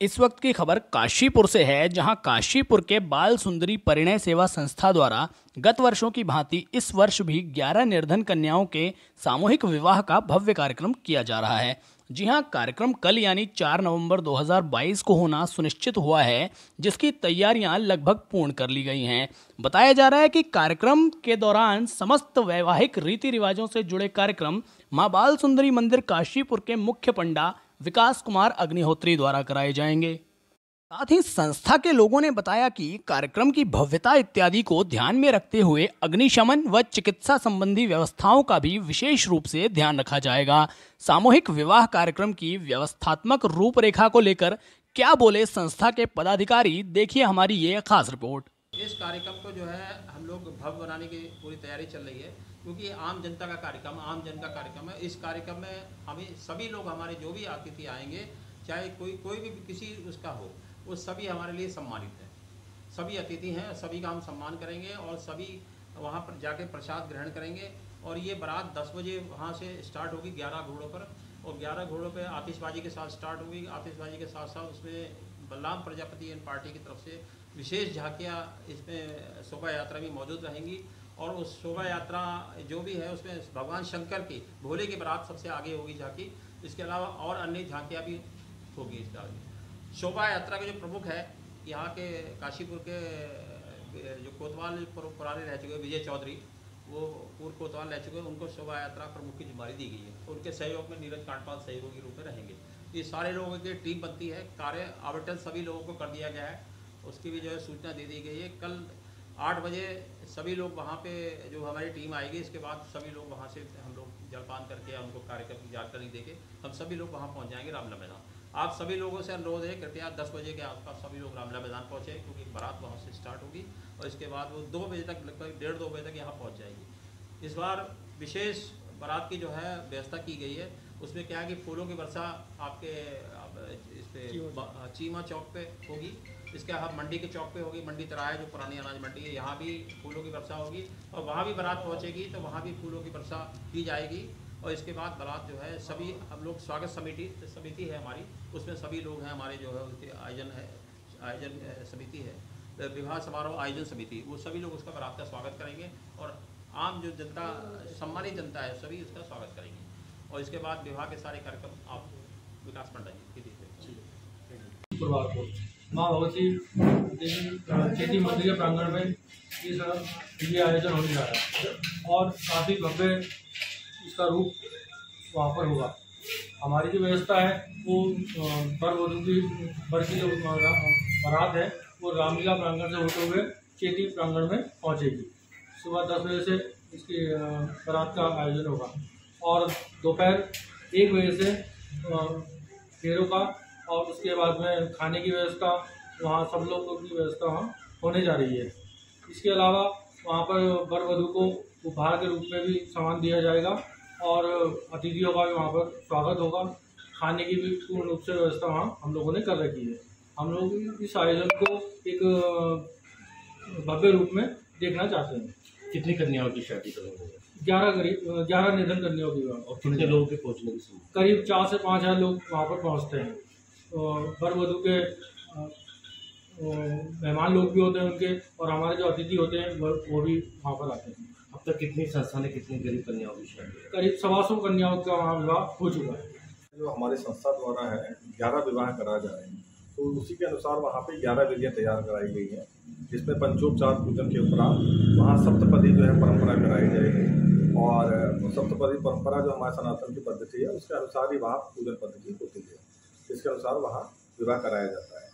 इस वक्त की खबर काशीपुर से है, जहां काशीपुर के बाल सुंदरी परिणय सेवा संस्था द्वारा गत वर्षों की भांति इस वर्ष भी 11 निर्धन कन्याओं के सामूहिक विवाह का भव्य कार्यक्रम किया जा रहा है। जी हां, कार्यक्रम कल यानी 4 नवंबर 2022 को होना सुनिश्चित हुआ है, जिसकी तैयारियां लगभग पूर्ण कर ली गई हैं। बताया जा रहा है कि कार्यक्रम के दौरान समस्त वैवाहिक रीति रिवाजों से जुड़े कार्यक्रम मां बाल सुंदरी मंदिर काशीपुर के मुख्य पंडा विकास कुमार अग्निहोत्री द्वारा कराए जाएंगे। साथ ही संस्था के लोगों ने बताया कि कार्यक्रम की भव्यता इत्यादि को ध्यान में रखते हुए अग्निशमन व चिकित्सा संबंधी व्यवस्थाओं का भी विशेष रूप से ध्यान रखा जाएगा। सामूहिक विवाह कार्यक्रम की व्यवस्थात्मक रूपरेखा को लेकर क्या बोले संस्था के पदाधिकारी, देखिए हमारी ये खास रिपोर्ट। इस कार्यक्रम को जो है हम लोग भव्य बनाने की पूरी तैयारी चल रही है, क्योंकि आम जनता का कार्यक्रम, आम जन का कार्यक्रम है। इस कार्यक्रम में हमें सभी लोग, हमारे जो भी अतिथि आएंगे, चाहे कोई भी किसी उसका हो, वो सभी हमारे लिए सम्मानित हैं। सभी अतिथि हैं, सभी का हम सम्मान करेंगे और सभी वहाँ पर जाके प्रसाद ग्रहण करेंगे। और ये बारात 10 बजे वहाँ से स्टार्ट होगी 11 घोड़ों पर, और 11 घोड़ों पर आतिशबाजी के साथ स्टार्ट होगी। आतिशबाजी के साथ साथ उसमें बलराम प्रजापति एंड पार्टी की तरफ से विशेष झांकियाँ, इसमें शोभा यात्रा भी मौजूद रहेंगी। और उस शोभा यात्रा जो भी है उसमें भगवान शंकर की, भोले की बारात सबसे आगे होगी झांकी। इसके अलावा और अन्य झांकियाँ भी होगी। इसका शोभा यात्रा के जो प्रमुख है यहाँ के काशीपुर के जो कोतवाल पुराने रह चुके विजय चौधरी, वो पूर्व कोतवाल रह चुके हैं, उनको शोभा यात्रा प्रमुख की जिम्मेदारी दी गई है। उनके सहयोग में नीरज कांडपाल सहयोगी रूप में रहेंगे। ये सारे लोगों की टीम बनती है। कार्य आवंटन सभी लोगों को कर दिया गया है, उसकी भी जो है सूचना दे दी गई है। कल 8 बजे सभी लोग वहाँ पे, जो हमारी टीम आएगी, इसके बाद सभी लोग वहाँ से हम लोग जलपान करके उनको कार्यक्रम की जानकारी देके हम सभी लोग वहाँ पहुँच जाएंगे रामलीला मैदान। आप सभी लोगों से अनुरोध है, कृपया 10 बजे के आसपास सभी लोग रामलीला मैदान पहुँचे, क्योंकि बारात वहाँ से स्टार्ट होगी और इसके बाद वो 2 बजे तक, लगभग 1:30-2 बजे तक यहाँ पहुँच जाएगी। इस बार विशेष बारात की जो है व्यवस्था की गई है। उसमें क्या है कि फूलों की वर्षा आपके इस पे चीमा चौक पे होगी। इसके अलावा मंडी के चौक पे होगी, मंडी तिराहा जो पुरानी अनाज मंडी है, यहाँ भी फूलों की वर्षा होगी। और वहाँ भी बारात पहुँचेगी तो वहाँ भी फूलों की वर्षा की जाएगी। और इसके बाद बारात जो है सभी हम लोग स्वागत समिति है हमारी, उसमें सभी लोग हैं हमारे, जो है उसके आयोजन समिति है, विवाह समारोह आयोजन समिति, वो सभी लोग उसका बारात का स्वागत करेंगे। और आम जो जनता, सम्मानित जनता है, सभी उसका स्वागत करेंगे। और इसके बाद विवाह के सारे कार्यक्रम आप विकास पंडा जी की माँ भगवती खेती मंदिर के प्रांगण में ये आयोजन होने जा रहा है और काफ़ी भव्य इसका रूप वहाँ पर होगा। हमारी जो व्यवस्था है वो वर वधू की जो बारात है वो रामलीला प्रांगण से होते हुए खेती प्रांगण में पहुँचेगी। सुबह 10 बजे से इसकी बारात का आयोजन होगा और दोपहर 1 बजे से फेरों का और उसके बाद में खाने की व्यवस्था, वहाँ सब लोगों की व्यवस्था वहाँ होने जा रही है। इसके अलावा वहाँ पर वर वधू को उपहार के रूप में भी सामान दिया जाएगा और अतिथियों का भी वहाँ पर स्वागत होगा। खाने की भी पूर्ण रूप से व्यवस्था वहाँ हम लोगों ने कर रखी है। हम लोग इस आयोजन को एक भव्य रूप में देखना चाहते हैं। कितनी कन्याओं की शादी करेंगे? 11 निधन कन्याओं की। और कितने लोगों के पहुँचने की संभावना? करीब 4 से 5 हज़ार लोग वहाँ पर पहुँचते हैं। वर वधू के मेहमान लोग भी होते हैं उनके, और हमारे जो अतिथि होते हैं वो भी वहाँ पर आते हैं। अब तक कितनी संस्था ने कितनी गरीब कन्याओं की शादी? करीब 125 कन्याओं का वहाँ विवाह हो चुका है। जो हमारी संस्था द्वारा है 11 विवाह कराए जा रहे हैं, तो उसी के अनुसार वहाँ पे 11 विधियाँ तैयार कराई गई हैं, जिसमें पंचोपचार पूजन के उपरांत वहाँ सप्तपदी जो है परंपरा कराई जाएगी। और सप्तपदी परंपरा जो हमारे सनातन की पद्धति है उसके अनुसार ही वहाँ पूजन पद्धति होती है, इसके अनुसार वहाँ विवाह कराया जाता है।